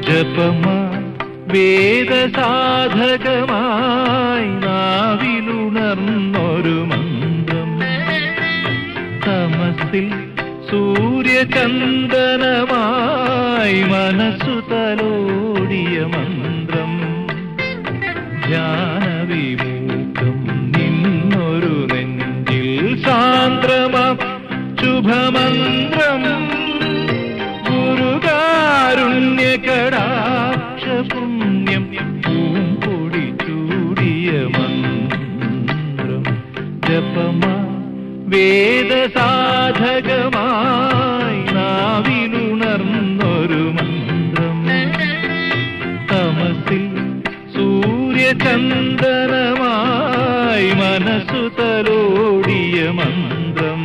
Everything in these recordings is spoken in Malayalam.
ജപമായി വേദസാധകമായി നാവിലുണർന്നൊരു മന്ത്രം, തമസിൽ സൂര്യചന്ദനമായി മനസ്സു തലോടിയ മന്ത്രം, ധ്യാനവിമുഖം നിന്നൊരു നെഞ്ചിൽ സാന്ദ്രമാം ശുഭമന്ത്രം, ഗുരുകാരുണ്യകടാക്ഷപുണ്യം പൂമ്പൊടി ചൂടിയ മന്ത്രം, ജപമാ വേദസാധകമായി നാവിലുണർന്നൊരു മന്ത്രം, തമസിൽ സൂര്യചന്ദനമായി മനസ്സു തലോടിയ മന്ത്രം.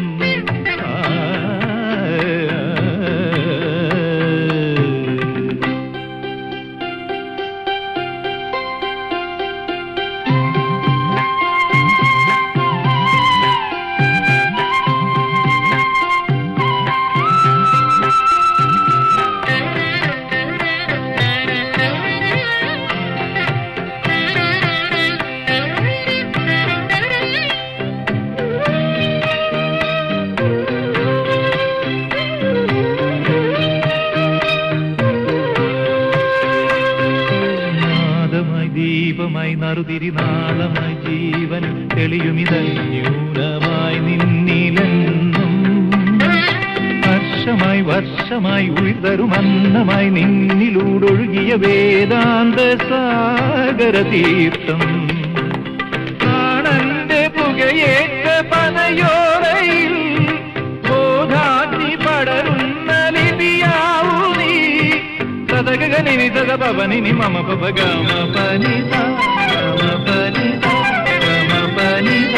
ദീപമായി നറുതിരിനാളമായി ജീവൻ തെളിയുമിതന്യൂനമായി നിന്നിലെന്നും, വർഷമായി വർഷമായി ഉയർതരുമന്നമായി നിന്നിലൂടൊഴുകിയ വേദാന്ത സാഗര തീർത്ഥം, പ്രാണന്റെ പുകയേറ്റ പനയോരയിൽ ബോധാഗ്നി പടരുന്ന ലിപിയാവൂ നീ, സദഗഗനിനി സദപവനിനി മമ പപഗമ പനിത ഗമ പനിത ഗമ പനിത.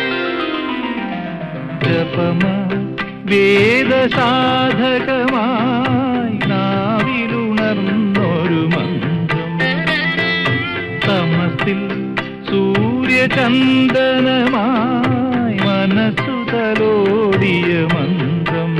ജപമാ വേദസാധകമായി നാവിലുണർന്നൊരു മന്ത്രം, തമസിൽ സൂര്യചന്ദനമായി മനസ്സു തലോടിയ മന്ത്രം.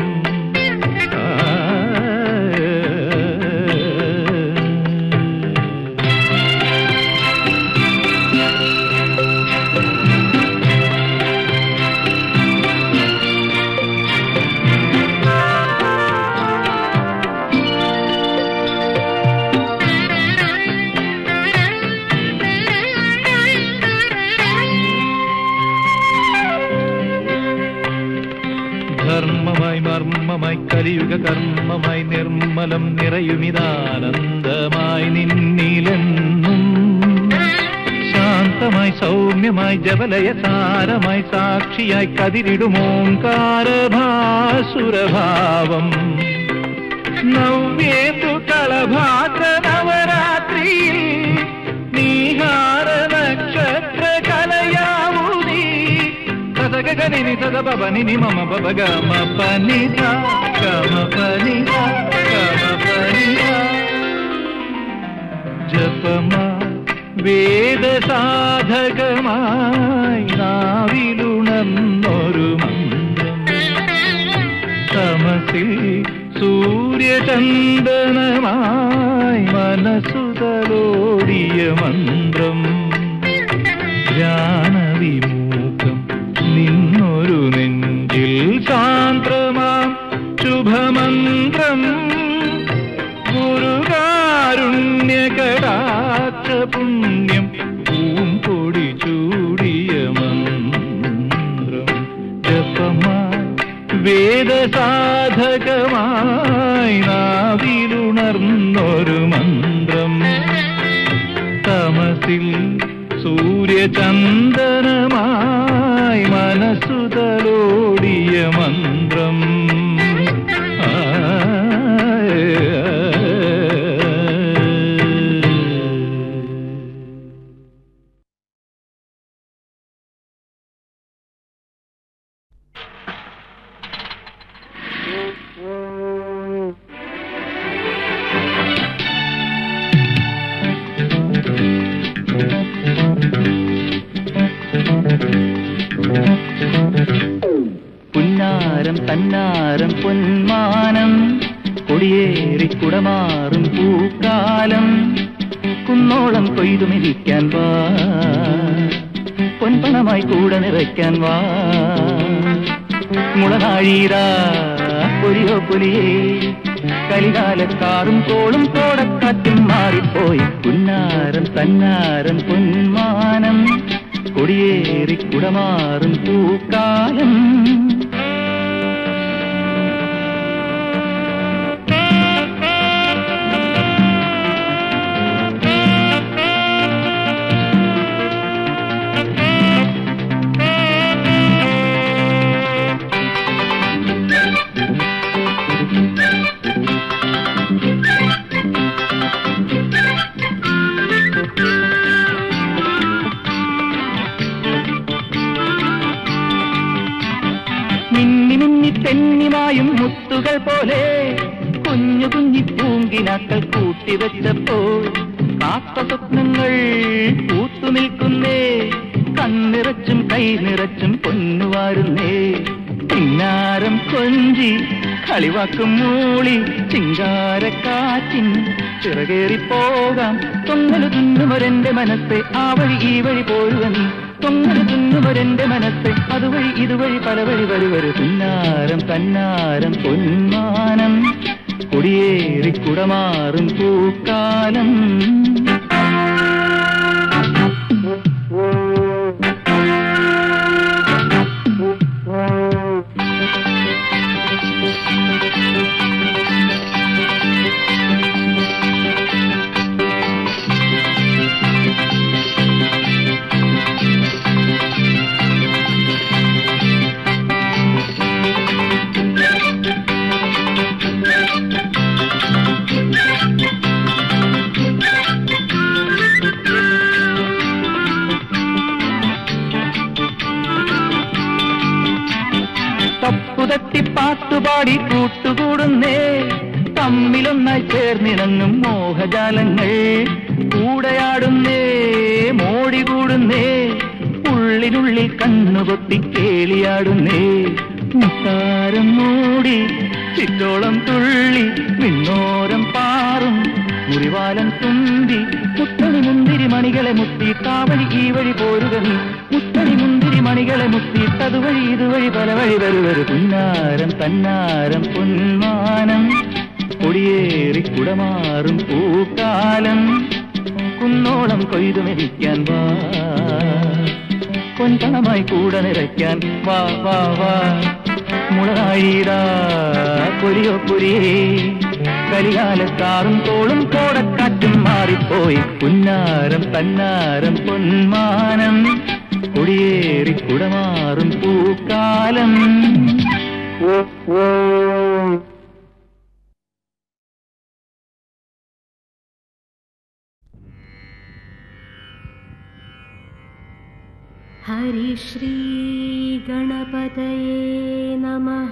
ധർമ്മമായി മർമ്മമായി കലിയുഗ കർമ്മമായി നിർമ്മലം നിറയുമിതാനന്ദമായി നിന്നിലെന്നും, ശാന്തമായി സൗമ്യമായി ജപലയ സാരമായി സാക്ഷിയായി കതിരിടുമോങ്കാരഭാസുരഭാവം, നവ്യേതു കളഭാദ്ര നവരാത്രിയിൽ നീഹാര നക്ഷത്ര കലയാവൂ നീ, സദഗഗനിനി സദപവനിനി മമ പപഗമ പനിത ഗമ പനിത ഗമ പനിത. ജപമാ വേദസാധകമായി നാവിലുണർന്നൊരു മന്ത്രം, തമസിൽ സൂര്യചന്ദനമായി മനസ്സു തലോടിയ മന്ത്രം, ധ്യാനവിമുഖം നിന്നൊരു നെഞ്ചിൽ സാന്ദ്രമാം ശുഭമന്ത്രം, ഗുരുകാരുണ്യകടാക്ഷപുണ്യം പൂമ്പൊടി ചൂടിയ മന്ത്രം, ജപമായി വേദസാധകമായി നാവിലുണർന്നൊരു മന്ത്രം, തമസിൽ സൂര്യചന്ദനമായി മനസ്സു തലോടിയ മന്ത്രം. കൊടിയേറിക്കുടമാറും പൂക്കാലം കുന്നോളം കൊയ്തുമിരിക്കാൻ വാ പൊൻപണമായി കൂടെ നിറയ്ക്കാൻ വാ മുളനാഴീരാ പൊലിയോ പൊലിയേ കലികാലക്കാറും കോളും കോടക്കാറ്റും മാറിപ്പോയി പുന്നാരം തന്നാരം പൊന്മാനം കൊടിയേറിക്കുടമാറും പൂക്കാലം തെന്നിമായും മുത്തുകൾ പോലെ കുഞ്ഞു കുഞ്ഞി പൂങ്കിനാക്കൾ കൂട്ടിവെച്ചപ്പോൾ കാത്ത സ്വപ്നങ്ങൾ പൂത്തുനിൽക്കുന്നേ കണ്ണിറച്ചും കൈ നിറച്ചും പൊന്നുവാരുന്നേ പിന്നാരം കൊഞ്ചി കളിവാക്കും മൂളി ചിങ്കാരക്കാറ്റിൻ ചിറകേറിപ്പോകാം തൊങ്ങലു തുന്നുമൊരെന്റെ മനസ്സെ ആ വഴി ഈ വഴി പോരുക നീ തൊങ്ങലു തുന്നുമൊരെന്റെ മനസ്സെ അതുവഴി ഇതുവഴി പല വഴി വരുവരു പുന്നാരം തന്നാരം പൊന്മാനം കൊടിയേറിക്കുടമാറും പൂക്കാലം തപ്പുതട്ടിപ്പാട്ടുപാടി കൂട്ടുകൂടുന്നേ തമ്മിലൊന്നായി ചേർന്നിണങ്ങും മോഹജാലങ്ങൾ കൂടെയാടുന്നേ മോടികൂടുന്നേ ഉള്ളിനുള്ളിൽ കണ്ണുപൊത്തി കേളിയാടുന്നേ മുത്താരം മൂടി ചിറ്റോളം തുള്ളി മിന്നോരം പാറും മുറിവാലൻ തുമ്പി മുത്തണി മുന്തിരി മണികളെ മുത്തി താവഴി ഈ വഴി പോരുക നീ മുത്തണി മുന്തിരി മണികളെ മുത്തി അതുവഴി ഇതുവഴി പല വഴി വരുവരു പുന്നാരം തന്നാരം പൊന്മാനം കൊടിയേറിക്കുടമാറും പൂക്കാലം കുന്നോളം കൊയ്തുമെരിക്കാൻ വാ പൊൻപണമായി കൂടെ നിറയ്ക്കാൻ വാ വാ വാ മുളനാഴീരാ പൊലിയോ പൊലിയേ കലികാലക്കാറും കോളും കോടക്കാറ്റും മാറിപ്പോയി പുന്നാരം തന്നാരം പൊന്മാനം കൊടിയേറിക്കുടമാറും പൂക്കാലം हरि श्री गणपतये नमः।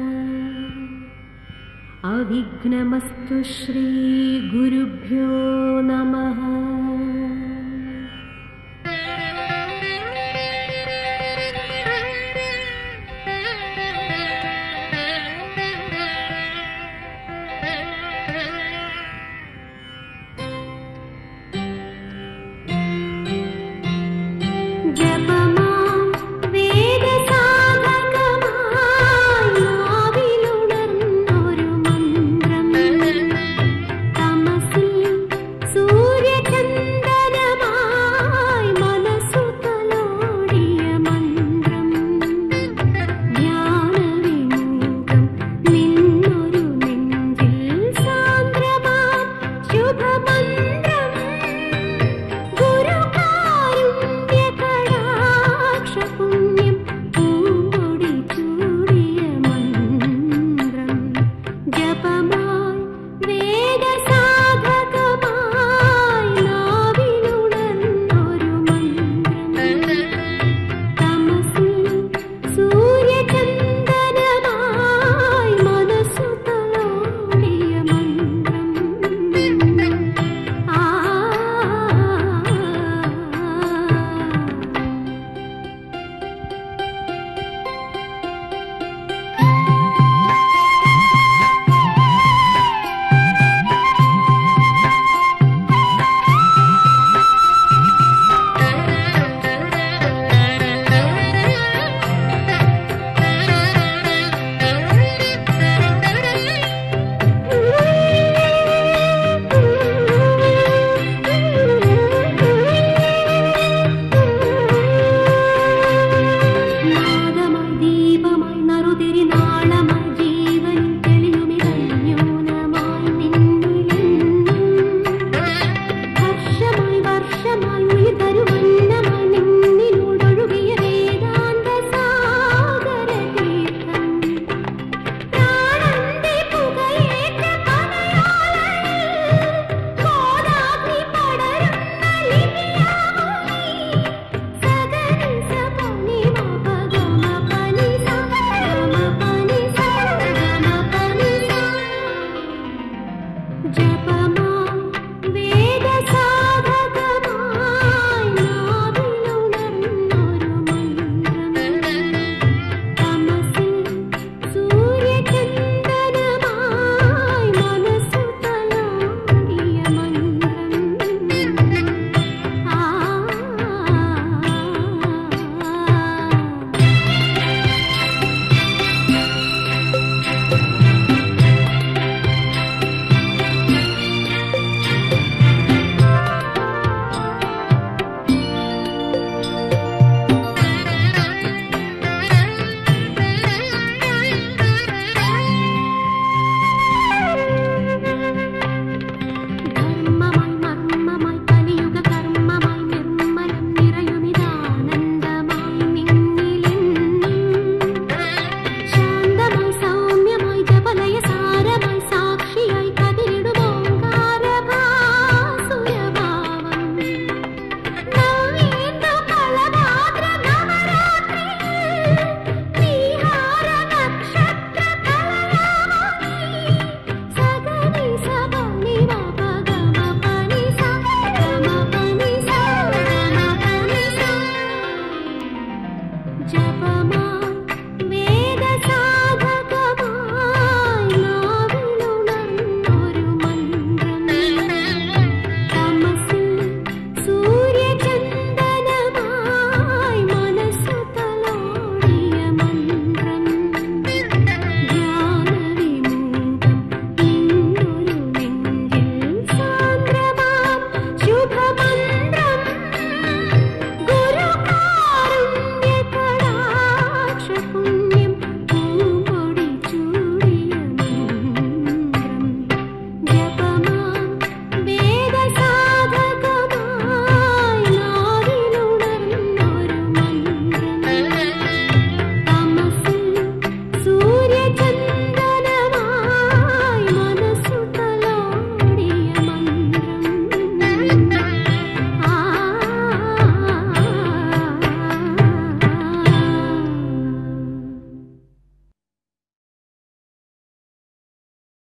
अविघ्नमस्तु श्री गुरुभ्यो नमः। സൂര്യചന്ദ്രന जपा